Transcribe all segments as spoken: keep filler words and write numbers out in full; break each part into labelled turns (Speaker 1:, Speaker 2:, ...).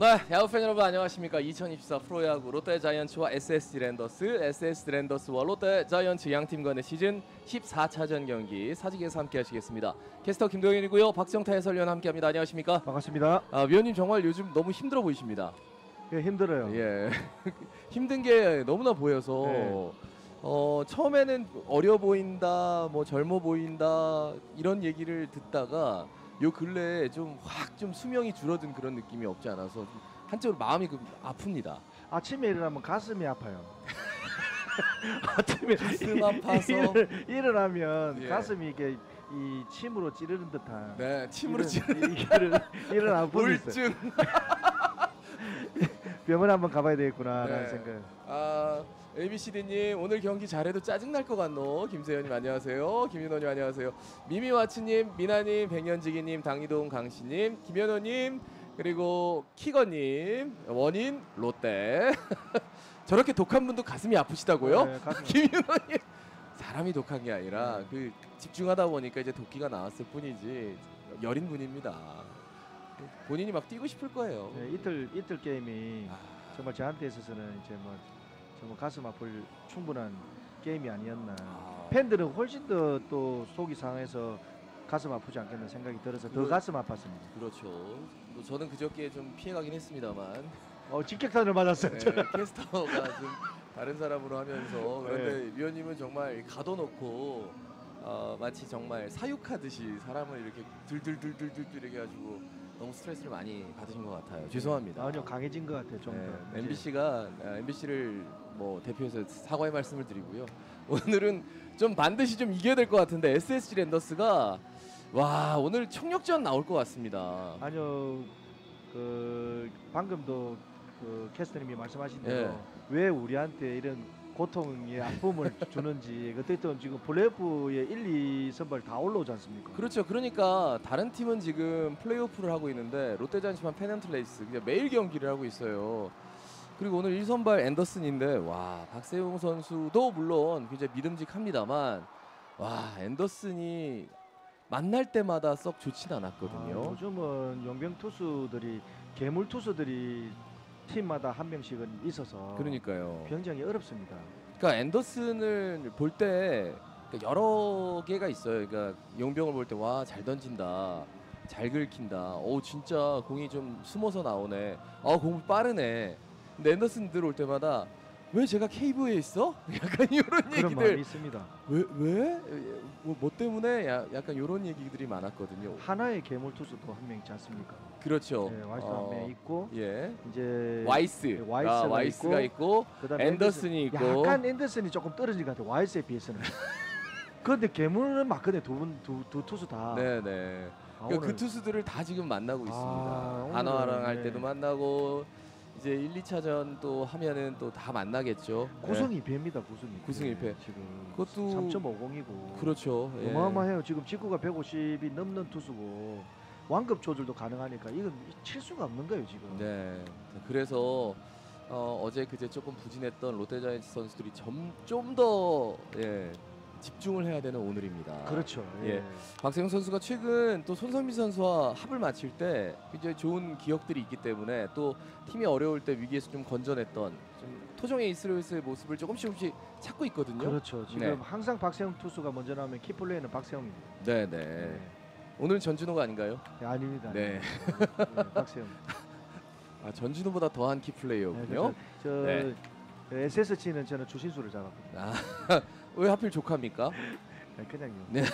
Speaker 1: 네, 야구 팬 여러분 안녕하십니까. 이천이십사 프로야구 롯데 자이언츠와 에스에스지 랜더스, 에스에스지 랜더스와 롯데 자이언츠 양팀 간의 시즌 십사 차전 경기 사직에서 함께 하시겠습니다. 캐스터 김동현이고요. 박정타 해설위원 함께합니다. 안녕하십니까.
Speaker 2: 반갑습니다.
Speaker 1: 아, 위원님 정말 요즘 너무 힘들어 보이십니다.
Speaker 2: 예, 힘들어요.
Speaker 1: 예, 힘든 게 너무나 보여서
Speaker 2: 네.
Speaker 1: 어, 처음에는 어려 보인다, 뭐 젊어 보인다 이런 얘기를 듣다가 요 근래에 좀 확 좀 수명이 줄어든 그런 느낌이 없지 않아서 좀 한쪽으로 마음이 그 아픕니다.
Speaker 2: 아침에 일어나면 가슴이 아파요. 아침에
Speaker 1: 가슴 아파서
Speaker 2: 일, 일어나면
Speaker 1: 예.
Speaker 2: 가슴이 이게 이 침으로 찌르는 듯한.
Speaker 1: 네, 침으로
Speaker 2: 찌르는 일어나
Speaker 1: 우울증.
Speaker 2: 병원 한번 가봐야 되겠구나라는
Speaker 1: 네.
Speaker 2: 생각.
Speaker 1: 아, 에이비씨디님 오늘 경기 잘해도 짜증날 것 같노. 김세현님 안녕하세요. 김윤호님 안녕하세요. 미미와츠님, 미나님, 백년지기님, 당이동 강씨님, 김현호님, 그리고 키거님, 원인 롯데. 저렇게 독한 분도 가슴이 아프시다고요?
Speaker 2: 네, 가슴이
Speaker 1: 김윤호님 사람이 독한 게 아니라
Speaker 2: 네.
Speaker 1: 그 집중하다 보니까 이제 도끼가 나왔을 뿐이지 여린 분입니다. 본인이 막 뛰고 싶을 거예요.
Speaker 2: 네, 이틀 이틀 게임이
Speaker 1: 아,
Speaker 2: 정말 저한테 있어서는 이제 뭐 정말 가슴 아플 충분한 게임이 아니었나.
Speaker 1: 아.
Speaker 2: 팬들은 훨씬 더 또 속이 상해서 가슴 아프지 않겠나 생각이 들어서 더
Speaker 1: 그렇-
Speaker 2: 가슴 아팠습니다.
Speaker 1: 그렇죠. 뭐 저는 그저께 좀 피해가긴 했습니다만
Speaker 2: 어, 직격탄을 맞았어요.
Speaker 1: 네,
Speaker 2: 저는.
Speaker 1: 캐스터가 좀 다른 사람으로 하면서 그런데 위원님은 정말 가둬놓고 어, 마치 정말 사육하듯이 사람을 이렇게 들들들들들 이렇게 해가지고 너무 스트레스를 많이 받으신 것 같아요. 죄송합니다.
Speaker 2: 아니요, 강해진 것 같아요. 좀 더.
Speaker 1: 네, 엠비씨가 엠비씨를 뭐 대표해서 사과의 말씀을 드리고요. 오늘은 좀 반드시 좀 이겨야 될 것 같은데 에스에스지 랜더스가 와 오늘 총력전 나올 것 같습니다.
Speaker 2: 아니요, 그 방금도 그 캐스터님이 말씀하신 대로
Speaker 1: 예.
Speaker 2: 왜 우리한테 이런 고통의 아픔을 주는지 어쨌든 지금 플레이오프에 일, 이 선발 다 올라오지 않습니까?
Speaker 1: 그렇죠. 그러니까 다른 팀은 지금 플레이오프를 하고 있는데 롯데자이언츠만 페넌트레이스 그냥 매일 경기를 하고 있어요. 그리고 오늘 일 선발 앤더슨인데 와 박세웅 선수도 물론 굉장히 믿음직합니다만 와 앤더슨이 만날 때마다 썩 좋진
Speaker 2: 아,
Speaker 1: 않았거든요.
Speaker 2: 요즘은 용병 투수들이 개물 투수들이 팀마다 한 명씩은 있어서
Speaker 1: 그러니까요.
Speaker 2: 굉장히 어렵습니다.
Speaker 1: 그러니까 앤더슨을 볼 때 여러 개가 있어요. 그러니까 용병을 볼 때 와 잘 던진다, 잘 긁힌다. 오 진짜 공이 좀 숨어서 나오네. 아 공 빠르네. 근데 앤더슨 들어올 때마다 왜 제가 케이브에 있어? 약간 이런
Speaker 2: 그런 말이
Speaker 1: 얘기들.
Speaker 2: 있습니다.
Speaker 1: 왜 왜? 뭐, 뭐 때문에? 야, 약간 이런 얘기들이 많았거든요.
Speaker 2: 하나의 개물 투수도 한 명 있지 않습니까?
Speaker 1: 그렇죠.
Speaker 2: 네, 와이스
Speaker 1: 어,
Speaker 2: 한 명 있고
Speaker 1: 예.
Speaker 2: 이제
Speaker 1: 와이스.
Speaker 2: 네, 와이스가
Speaker 1: 아, 와이스가 있고,
Speaker 2: 그다음에
Speaker 1: 앤더슨이 있고.
Speaker 2: 약간 앤더슨이 조금 떨어진 것 같아요. 와이스에 비해서는. 그런데 개물은 맞거든요. 두분두 두 투수 다.
Speaker 1: 네네.
Speaker 2: 아,
Speaker 1: 그러니까 그
Speaker 2: 오늘
Speaker 1: 투수들을 다 지금 만나고
Speaker 2: 아,
Speaker 1: 있습니다.
Speaker 2: 오늘은,
Speaker 1: 한화랑 할
Speaker 2: 네.
Speaker 1: 때도 만나고 이제 일, 이 차전 또 하면은 또 다 만나겠죠.
Speaker 2: 구승
Speaker 1: 네.
Speaker 2: 이 패입니다. 구승 이 패.
Speaker 1: 구승 이 패.
Speaker 2: 지금
Speaker 1: 그것도
Speaker 2: 삼 점 오공이고.
Speaker 1: 그렇죠. 예.
Speaker 2: 어마어마해요. 지금 직구가 백오십이 넘는 투수고 완급 조절도 가능하니까 이건 칠 수가 없는 거예요 지금.
Speaker 1: 네. 그래서 어, 어제 그제 조금 부진했던 롯데자이언츠 선수들이 좀 더 예, 집중을 해야 되는 오늘입니다.
Speaker 2: 그렇죠. 예.
Speaker 1: 예. 박세웅 선수가 최근 또 손성민 선수와 합을 맞출 때 굉장히 좋은 기억들이 있기 때문에 또 팀이 어려울 때 위기에서 좀 건져냈던 좀 토종 에이스로서의 모습을 조금씩 조금씩 찾고 있거든요.
Speaker 2: 그렇죠. 지금
Speaker 1: 네.
Speaker 2: 항상 박세웅 투수가 먼저 나오면 키플레이는 박세웅입니다.
Speaker 1: 네네.
Speaker 2: 네.
Speaker 1: 오늘 전준호가 아닌가요?
Speaker 2: 네, 아닙니다.
Speaker 1: 네.
Speaker 2: 네, 박세웅.
Speaker 1: 아, 전준호보다 더한
Speaker 2: 네,
Speaker 1: 키플레이어군요.
Speaker 2: 저, 저
Speaker 1: 네.
Speaker 2: 에스에스지는 저는 주신수를 잡았거든요.
Speaker 1: 아, 왜 하필 조카입니까?
Speaker 2: 네, 그냥요.
Speaker 1: 네.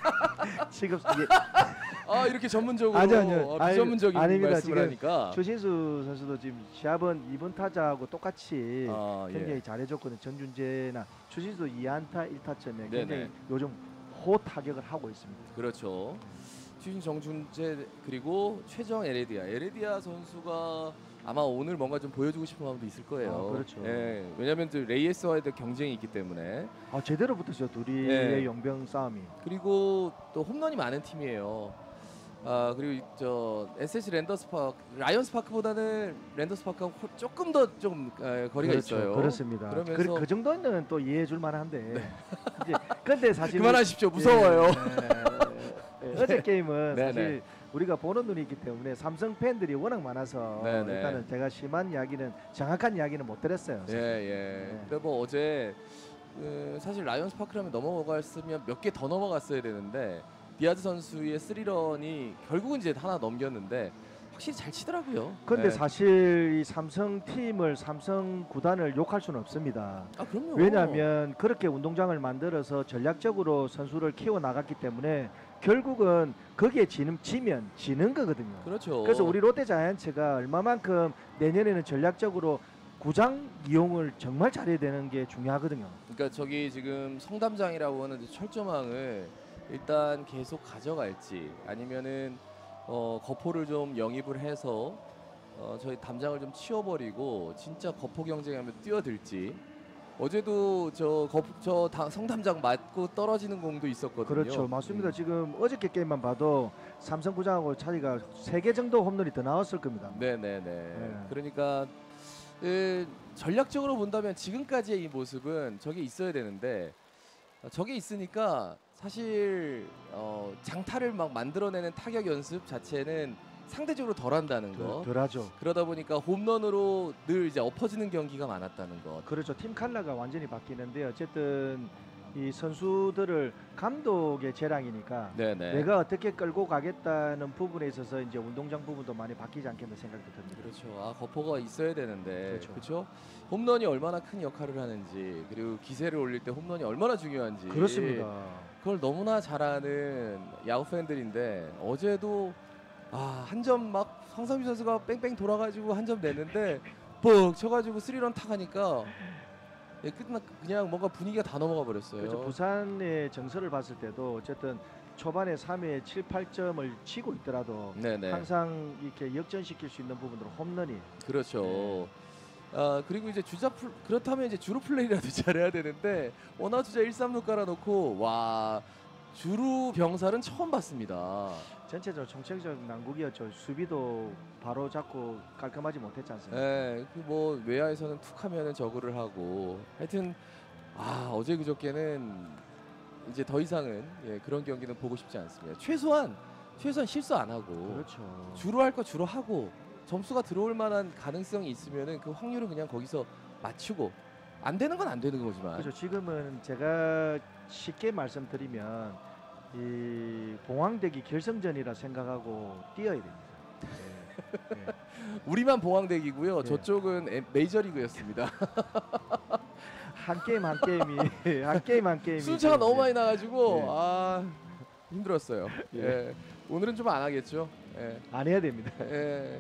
Speaker 2: 지금 이게
Speaker 1: 아 이렇게 전문적으로
Speaker 2: 아니요, 아니요.
Speaker 1: 어,
Speaker 2: 아니,
Speaker 1: 비전문적인
Speaker 2: 아닙니다.
Speaker 1: 말씀을
Speaker 2: 지금
Speaker 1: 하니까
Speaker 2: 주신수 선수도 지금 시합은 이 번 타자하고 똑같이
Speaker 1: 아,
Speaker 2: 굉장히
Speaker 1: 예.
Speaker 2: 잘해줬거든요. 전준재나 주신수 이 안타 일 타점에
Speaker 1: 네네.
Speaker 2: 굉장히 요즘 호 타격을 하고 있습니다.
Speaker 1: 그렇죠. 추신 정준재 그리고 최정 에레디아 에레디아 선수가 아마 오늘 뭔가 좀 보여주고 싶은 마음도 있을 거예요.
Speaker 2: 아, 그렇죠.
Speaker 1: 예, 왜냐하면 또 레이에스와의 경쟁이 있기 때문에
Speaker 2: 아, 제대로 붙었죠. 둘이의
Speaker 1: 네.
Speaker 2: 용병 싸움이.
Speaker 1: 그리고 또 홈런이 많은 팀이에요. 아 그리고 저 에스에스지 랜더스 파크 라이언스 파크보다는 랜더스 파크가 호- 조금 더 좀 거리가
Speaker 2: 그렇죠.
Speaker 1: 있어요.
Speaker 2: 그렇습니다.
Speaker 1: 그러면서
Speaker 2: 그, 그 정도는 또 이해해 줄 만한데. 이제 근데 사실
Speaker 1: 그만하십시오. 무서워요.
Speaker 2: 예, 예, 예, 예. 어제 게임은
Speaker 1: 네네.
Speaker 2: 사실 우리가 보는 눈이 있기 때문에 삼성 팬들이 워낙 많아서
Speaker 1: 네네.
Speaker 2: 일단은 제가 심한 이야기는 정확한 이야기는 못 드렸어요.
Speaker 1: 예, 예.
Speaker 2: 네.
Speaker 1: 근데 뭐 어제 그 사실 라이온스 파크라면 넘어갔으면 몇 개 더 넘어갔어야 되는데 디아즈 선수의 스리런이 결국은 이제 하나 넘겼는데 확실히 잘 치더라고요.
Speaker 2: 근데
Speaker 1: 예.
Speaker 2: 사실 이 삼성 팀을 삼성 구단을 욕할 수는 없습니다.
Speaker 1: 아 그럼요.
Speaker 2: 왜냐하면 그렇게 운동장을 만들어서 전략적으로 선수를 키워 나갔기 때문에 결국은 거기에 지는, 지면 지는 거거든요.
Speaker 1: 그렇죠.
Speaker 2: 그래서 우리 롯데 자이언츠가 얼마만큼 내년에는 전략적으로 구장 이용을 정말 잘해야 되는 게 중요하거든요.
Speaker 1: 그러니까 저기 지금 성담장이라고 하는 이제 철조망을 일단 계속 가져갈지 아니면은 어, 거포를 좀 영입을 해서 어, 저희 담장을 좀 치워버리고 진짜 거포 경쟁하면 뛰어들지. 어제도 저, 거, 저 다, 성담장 맞고 떨어지는 공도 있었거든요.
Speaker 2: 그렇죠, 맞습니다.
Speaker 1: 음.
Speaker 2: 지금 어저께 게임만 봐도 삼성구장하고 차이가 세 개 정도 홈런이 더 나왔을 겁니다.
Speaker 1: 네네네.
Speaker 2: 네.
Speaker 1: 그러니까 그, 전략적으로 본다면 지금까지의 이 모습은 저게 있어야 되는데 어, 저게 있으니까 사실 어, 장타를 막 만들어내는 타격 연습 자체는 상대적으로 덜한다는 거.
Speaker 2: 덜, 덜하죠.
Speaker 1: 그러다 보니까 홈런으로 늘 이제 엎어지는 경기가 많았다는 것.
Speaker 2: 그렇죠. 팀 칼라가 완전히 바뀌는데 어쨌든 이 선수들을 감독의 재량이니까
Speaker 1: 네네.
Speaker 2: 내가 어떻게 끌고 가겠다는 부분에 있어서 이제 운동장 부분도 많이 바뀌지 않겠나 생각도 듭니다.
Speaker 1: 그렇죠. 아 거포가 있어야 되는데
Speaker 2: 그렇죠.
Speaker 1: 그렇죠. 홈런이 얼마나 큰 역할을 하는지 그리고 기세를 올릴 때 홈런이 얼마나 중요한지
Speaker 2: 그렇습니다.
Speaker 1: 그걸 너무나 잘 아는 야구 팬들인데 어제도 아, 한 점 막 황선미 선수가 뺑뺑 돌아가지고 한 점 냈는데 뻑 쳐가지고 쓰리런 타가니까 예, 끝나 그냥 뭔가 분위기가 다 넘어가 버렸어요.
Speaker 2: 그렇죠. 부산의 정서를 봤을 때도 어쨌든 초반에 삼 회 칠, 팔 점을 치고 있더라도
Speaker 1: 네네.
Speaker 2: 항상 이렇게 역전시킬 수 있는 부분으로 홈런이
Speaker 1: 그렇죠.
Speaker 2: 네.
Speaker 1: 아 그리고 이제 주자 플 그렇다면 이제 주루 플레이라도 잘해야 되는데 원아웃 주자 일, 삼 루 깔아놓고 와 주루 병살은 처음 봤습니다.
Speaker 2: 전체적으로 총체적 난국이었죠. 수비도 바로 잡고 깔끔하지 못했지 않습니까?
Speaker 1: 예, 그 뭐 외야에서는 툭하면은 저그를 하고 하여튼 아 어제 그저께는 이제 더 이상은 예, 그런 경기는 보고 싶지 않습니다. 최소한 최소한 실수 안 하고
Speaker 2: 그렇죠.
Speaker 1: 주로 할 거 주로 하고 점수가 들어올 만한 가능성이 있으면은 그 확률은 그냥 거기서 맞추고 안 되는 건 안 되는 거지만
Speaker 2: 그렇죠. 지금은 제가 쉽게 말씀드리면 이 봉황대기 결승전이라 생각하고 뛰어야 됩니다. 네. 네.
Speaker 1: 우리만 봉황대기고요.
Speaker 2: 네.
Speaker 1: 저쪽은 에- 메이저리그였습니다.
Speaker 2: 한 게임 한 게임이 한 게임 한 게임이
Speaker 1: 순차가 너무 많이
Speaker 2: 네.
Speaker 1: 나가지고
Speaker 2: 네.
Speaker 1: 아 힘들었어요.
Speaker 2: 예.
Speaker 1: 예. 오늘은 좀 안 하겠죠. 예.
Speaker 2: 안 해야 됩니다.
Speaker 1: 예.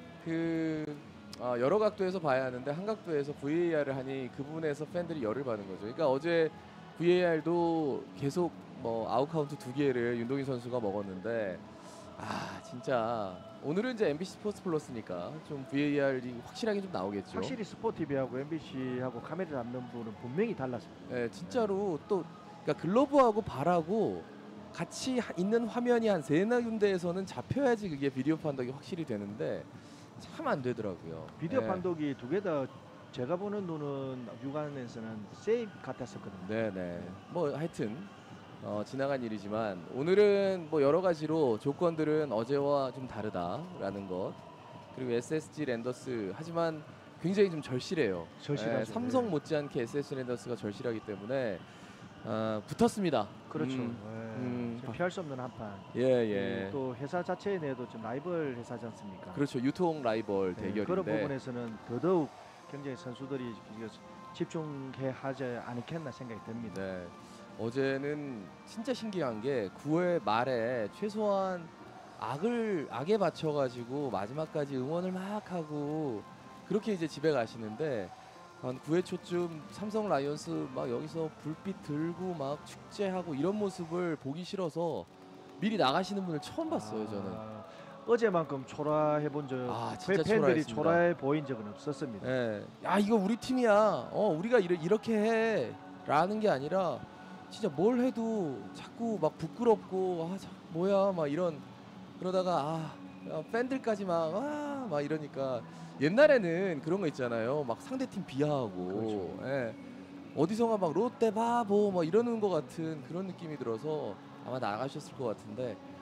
Speaker 1: 그 아, 여러 각도에서 봐야 하는데 한 각도에서 브이에이알을 하니 그 부분에서 팬들이 열을 받는 거죠. 그러니까 어제 브이에이알도 계속 뭐 아웃 카운트 두 개를 윤동희 선수가 먹었는데 아 진짜 오늘은 이제 엠비씨 스포츠 플러스니까 좀 브이에이알이 확실하게 좀 나오겠죠.
Speaker 2: 확실히 스포티비하고 엠비씨하고 카메라 잡는 부분은 분명히 달랐습니다.
Speaker 1: 예, 진짜로 또 그러니까 글러브하고 발하고 같이 하- 있는 화면이 한 세네 군데에서는 잡혀야지 그게 비디오 판독이 확실히 되는데 참 안 되더라고요.
Speaker 2: 비디오
Speaker 1: 예.
Speaker 2: 판독이 두 개 다 제가 보는 눈은 육안에서는 세이브 같았었거든요.
Speaker 1: 네네. 뭐 하여튼 어, 지나간 일이지만 오늘은 뭐 여러 가지로 조건들은 어제와 좀 다르다라는 것 그리고 에스에스지 랜더스 하지만 굉장히 좀 절실해요.
Speaker 2: 절실하죠.
Speaker 1: 예, 삼성 못지않게 에스에스지 랜더스가 절실하기 때문에 어, 붙었습니다.
Speaker 2: 그렇죠.
Speaker 1: 음,
Speaker 2: 예.
Speaker 1: 음.
Speaker 2: 좀 피할 수 없는 한판.
Speaker 1: 예 예.
Speaker 2: 또 회사 자체 내에도 좀 라이벌 회사지 않습니까?
Speaker 1: 그렇죠. 유통 라이벌
Speaker 2: 네,
Speaker 1: 대결인데
Speaker 2: 그런 부분에서는 더더욱 굉장히 선수들이 이거 집중해 하지 않겠나 생각이 듭니다.
Speaker 1: 네. 어제는 진짜 신기한 게 구 회 말에 최소한 악을 악에 받쳐가지고 마지막까지 응원을 막 하고 그렇게 이제 집에 가시는데 한 구 회 초쯤 삼성 라이온스 막 여기서 불빛 들고 막 축제하고 이런 모습을 보기 싫어서 미리 나가시는 분을 처음 봤어요 저는.
Speaker 2: 아, 어제만큼 초라해 본 적,
Speaker 1: 아, 진짜
Speaker 2: 팬들이
Speaker 1: 초라했습니다.
Speaker 2: 초라해 보인 적은 없었습니다.
Speaker 1: 예. 야 이거 우리 팀이야. 어 우리가 이러, 이렇게 해라는 게 아니라 진짜 뭘 해도 자꾸 막 부끄럽고 아 자, 뭐야 막 이런 그러다가 아 야, 팬들까지 막아막 이러니까 옛날에는 그런 거 있잖아요. 막 상대팀 비하하고
Speaker 2: 그렇죠.
Speaker 1: 예. 어디선가 막 롯데 바보 막 이러는 것 같은 그런 느낌이 들어서 아마 나가셨을 것 같은데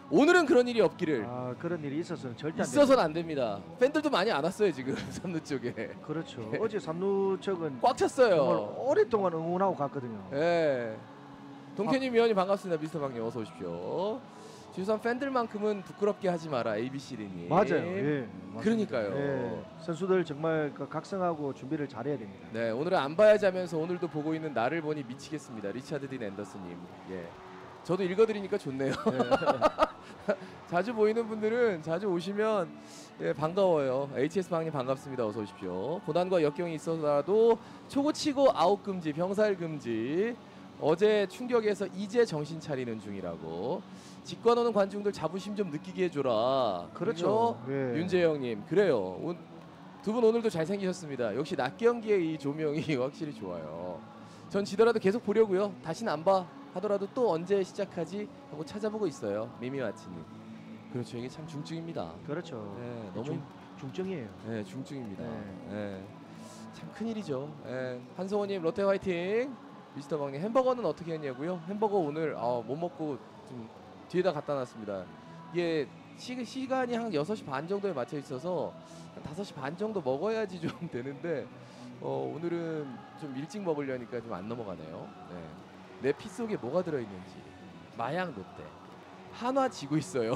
Speaker 1: 오늘은 그런 일이 없기를.
Speaker 2: 아, 그런 일이 있어서는 절대 안
Speaker 1: 있어서는 안 됩니다. 팬들도 많이 안 왔어요 지금 삼 루 쪽에.
Speaker 2: 그렇죠. 어제 삼루 쪽은
Speaker 1: 꽉
Speaker 2: 정말
Speaker 1: 찼어요.
Speaker 2: 오랫동안 응원하고 갔거든요.
Speaker 1: 예. 동현님 위원님 반갑습니다. 미스터 박님 어서 오십시오. 지우산 팬들만큼은 부끄럽게 하지 마라 에이비씨디님.
Speaker 2: 맞아요. 예. 맞습니다.
Speaker 1: 그러니까요.
Speaker 2: 예. 선수들 정말 그 각성하고 준비를 잘해야 됩니다.
Speaker 1: 네, 오늘은 안 봐야지 하면서 오늘도 보고 있는 나를 보니 미치겠습니다. 리차드 딘 앤더슨님. 예. 저도 읽어드리니까 좋네요.
Speaker 2: 예.
Speaker 1: 자주 보이는 분들은 자주 오시면 예, 반가워요. 에이치에스 방님 반갑습니다. 어서 오십시오. 고난과 역경이 있어서라도 초고 치고 아웃 금지, 병살 금지. 어제 충격에서 이제 정신 차리는 중이라고. 직관 오는 관중들 자부심 좀 느끼게 해줘라.
Speaker 2: 그렇죠. 예.
Speaker 1: 윤재영님 그래요. 두 분 오늘도 잘생기셨습니다. 역시 낮 경기의 이 조명이 확실히 좋아요. 전 지더라도 계속 보려고요. 다시는 안 봐 하더라도 또 언제 시작하지 하고 찾아보고 있어요. 미미와치님. 그렇죠. 이게 참 중증입니다.
Speaker 2: 그렇죠.
Speaker 1: 네, 너무
Speaker 2: 중, 중증이에요.
Speaker 1: 네, 중증입니다.
Speaker 2: 네.
Speaker 1: 네. 참 큰일이죠. 네. 한성호님 롯데 화이팅. 미스터 박님 햄버거는 어떻게 했냐고요? 햄버거 오늘 아, 못 먹고 좀 뒤에다 갖다 놨습니다. 이게 시, 시간이 한 여섯 시 반 정도에 맞춰 있어서 한 다섯 시 반 정도 먹어야지 좀 되는데 어, 오늘은 좀 일찍 먹으려니까 좀 안 넘어가네요. 네. 내 피 속에 뭐가 들어있는지. 마약 롯데. 한화 지고 있어요.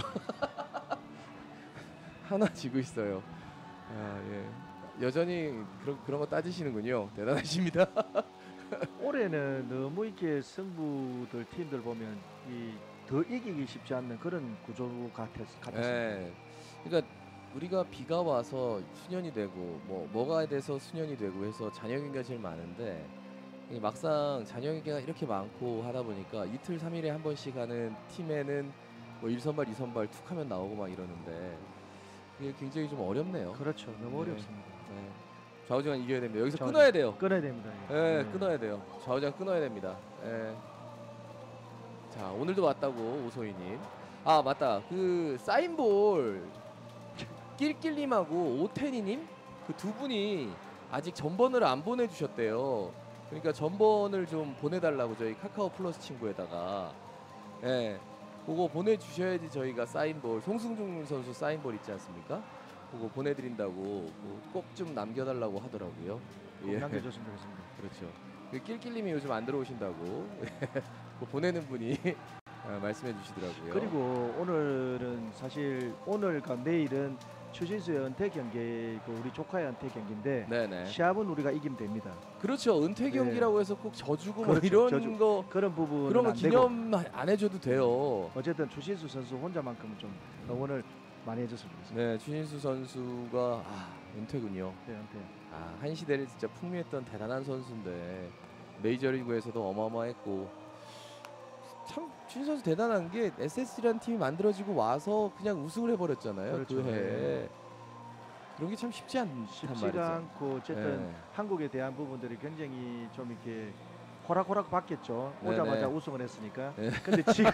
Speaker 1: 한화 지고 있어요. 아, 예. 여전히 그런 그런 거 따지시는군요. 대단하십니다.
Speaker 2: 올해는 너무 이렇게 승부들 팀들 보면 이 더 이기기 쉽지 않는 그런 구조 같았, 같았습니다.
Speaker 1: 예. 그러니까 우리가 비가 와서 수년이 되고 뭐 뭐가 돼서 수년이 되고 해서 잔여경기가 제일 많은데 이 막상 잔여경기가 이렇게 많고 하다 보니까 이틀 삼일에 한 번씩 하는 팀에는 뭐 일 선발, 이 선발 툭하면 나오고 막 이러는데 그게 굉장히 좀 어렵네요.
Speaker 2: 그렇죠. 너무
Speaker 1: 네.
Speaker 2: 어렵습니다.
Speaker 1: 네. 좌우지간 이겨야 됩니다. 여기서
Speaker 2: 좌우지간.
Speaker 1: 끊어야 돼요.
Speaker 2: 끊어야 됩니다.
Speaker 1: 예,
Speaker 2: 네.
Speaker 1: 끊어야 돼요. 좌우지간 끊어야 됩니다. 예. 자, 오늘도 왔다고 오소희님. 아 맞다. 그 사인볼 낄낄님하고 오태니님 그 두 분이 아직 전번을 안 보내주셨대요. 그러니까 전번을 좀 보내달라고 저희 카카오 플러스 친구에다가 예, 그거 보내주셔야지 저희가 사인볼 송승준 선수 사인볼 있지 않습니까? 그거 보내드린다고 꼭 좀 남겨달라고 하더라고요.
Speaker 2: 꼭 남겨줬으면 좋겠습니다.
Speaker 1: 그렇죠. 그 낄낄님이 요즘 안 들어오신다고 그 보내는 분이 어, 말씀해 주시더라고요.
Speaker 2: 그리고 오늘은 사실 오늘과 내일은 추신수의 은퇴 경기, 그 우리 조카의 은퇴 경기인데
Speaker 1: 네네.
Speaker 2: 시합은 우리가 이기면 됩니다.
Speaker 1: 그렇죠. 은퇴 경기라고 해서 꼭 져주고 뭐
Speaker 2: 그렇죠.
Speaker 1: 이런
Speaker 2: 져주-
Speaker 1: 거
Speaker 2: 그런 부분은
Speaker 1: 그런 거
Speaker 2: 안 되고
Speaker 1: 기념 안 해줘도 돼요.
Speaker 2: 어쨌든 추신수 선수 혼자만큼은 좀 응원을 많이 해줬으면 좋겠습니다.
Speaker 1: 네, 추신수 선수가 아, 은퇴군요.
Speaker 2: 네, 은퇴.
Speaker 1: 아, 한 시대를 진짜 풍미했던 대단한 선수인데 메이저리그에서도 어마어마했고 참 추신수 선수 대단한 게 에스에스지라는 팀이 만들어지고 와서 그냥 우승을 해버렸잖아요.
Speaker 2: 그렇죠.
Speaker 1: 그 해에.
Speaker 2: 네.
Speaker 1: 그런 게 참 쉽지 않단
Speaker 2: 쉽지가
Speaker 1: 말이죠.
Speaker 2: 않고 어쨌든
Speaker 1: 네.
Speaker 2: 한국에 대한 부분들이 굉장히 좀 이렇게 호락호락 받겠죠. 오자마자
Speaker 1: 네네.
Speaker 2: 우승을 했으니까.
Speaker 1: 네.
Speaker 2: 근데 지금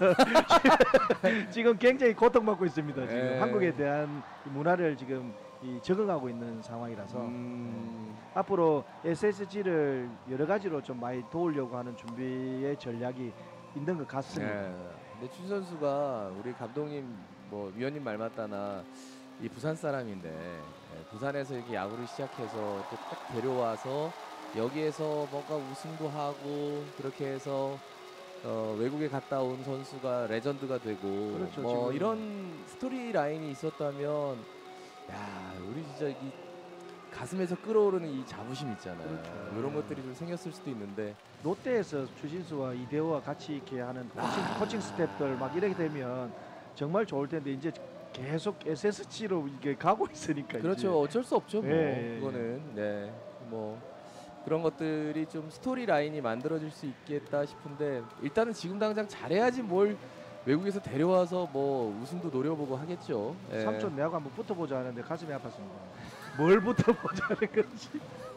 Speaker 2: 지금 굉장히 고통받고 있습니다. 지금
Speaker 1: 네.
Speaker 2: 한국에 대한 이 문화를 지금 이 적응하고 있는 상황이라서
Speaker 1: 음,
Speaker 2: 앞으로 에스에스지를 여러 가지로 좀 많이 도우려고 하는 준비의 전략이 있는 것 같습니다.
Speaker 1: 네. 근데 추 선수가 우리 감독님 뭐 위원님 말 맞다나 이 부산 사람인데 예, 부산에서 이렇게 야구를 시작해서 또 딱 데려와서 여기에서 뭔가 우승도 하고 그렇게 해서 어, 외국에 갔다 온 선수가 레전드가 되고
Speaker 2: 그렇죠,
Speaker 1: 뭐
Speaker 2: 지금.
Speaker 1: 이런 스토리 라인이 있었다면 야 우리 진짜 이 가슴에서 끌어오르는 이 자부심 있잖아요.
Speaker 2: 그렇죠.
Speaker 1: 이런 것들이 좀 생겼을 수도 있는데
Speaker 2: 롯데에서 추신수와 이대호와 같이 이렇게 하는 코칭,
Speaker 1: 아.
Speaker 2: 코칭 스텝들 막 이렇게 되면 정말 좋을 텐데 이제 계속 에스에스지로 이게 가고 있으니까
Speaker 1: 그렇죠. 어쩔 수 없죠. 뭐
Speaker 2: 예, 예, 예.
Speaker 1: 그거는 네. 뭐 그런 것들이 좀 스토리 라인이 만들어질 수 있겠다 싶은데 일단은 지금 당장 잘해야지 뭘 외국에서 데려와서 뭐 우승도 노려보고 하겠죠.
Speaker 2: 이제
Speaker 1: 예.
Speaker 2: 삼촌 내하고 한번 붙어보자 하는데 가슴이 아팠습니다. 뭘 붙어보자는 건지.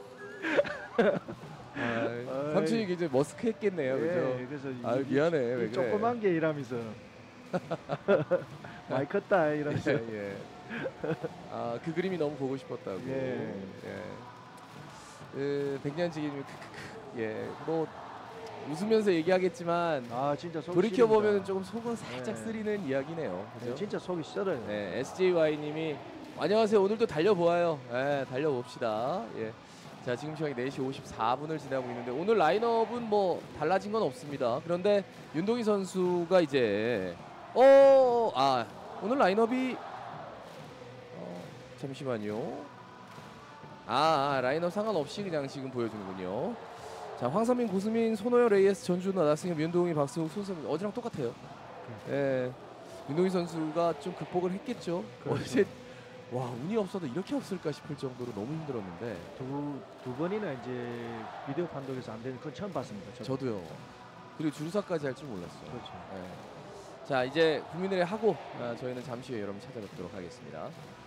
Speaker 1: 아, 삼촌이 이제 머스크 했겠네요.
Speaker 2: 예,
Speaker 1: 그죠?
Speaker 2: 그래서 이-
Speaker 1: 아
Speaker 2: 이-
Speaker 1: 미안해.
Speaker 2: 이
Speaker 1: 왜 그래?
Speaker 2: 조그만 게 이러면서 많이 컸다 이러면서.
Speaker 1: 예, 예. 아, 그 그림이 너무 보고 싶었다고.
Speaker 2: 예.
Speaker 1: 예. 그 백년지기님 크크크. 예. 뭐 웃으면서 얘기하겠지만
Speaker 2: 아 진짜 속이
Speaker 1: 돌이켜 보면
Speaker 2: 시립니다.
Speaker 1: 조금 속은 살짝
Speaker 2: 네.
Speaker 1: 쓰리는 이야기네요.
Speaker 2: 네,
Speaker 1: 그죠?
Speaker 2: 진짜 속이 썰어요.
Speaker 1: 네, 에스제이와이님이 안녕하세요. 오늘도 달려보아요. 네, 달려봅시다. 예. 자, 지금 시간이 네 시 오십사 분을 지나고 있는데 오늘 라인업은 뭐 달라진 건 없습니다. 그런데 윤동희 선수가 이제 어, 아 오늘 라인업이 어, 잠시만요. 아, 아 라인업 상관없이 그냥 지금 보여주는군요. 자, 황선민, 고수민, 손호연, 레이에스, 전준호, 나승엽, 윤동희, 박수욱, 손석희 어제랑 똑같아요. 예. 윤동희 선수가 좀 극복을 했겠죠.
Speaker 2: 그렇죠.
Speaker 1: 어제 와 운이 없어도 이렇게 없을까 싶을 정도로 너무 힘들었는데
Speaker 2: 두, 두 번이나 이제 비디오 판독에서 안 되는 건 처음 봤습니다. 저도.
Speaker 1: 저도요. 그리고 주루사까지 할 줄 몰랐어요.
Speaker 2: 그렇죠.
Speaker 1: 예. 자 이제 국민의례 하고 아, 저희는 잠시 후에 여러분 찾아뵙도록 하겠습니다.